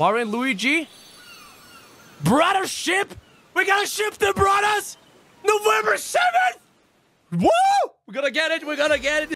Mario and Luigi? Brothership? We gotta ship the brothers! November 7th! Woo! We're gonna get it! We're gonna get it!